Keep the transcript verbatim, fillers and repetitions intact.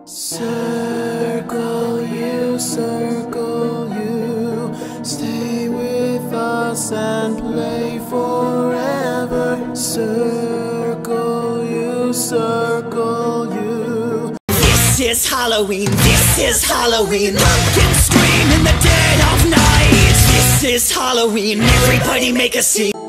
Circle you, circle you, stay with us and play forever. Circle you, circle you. This is Halloween, this is Halloween. Pumpkins scream in the dead of night. This is Halloween, everybody make a scene.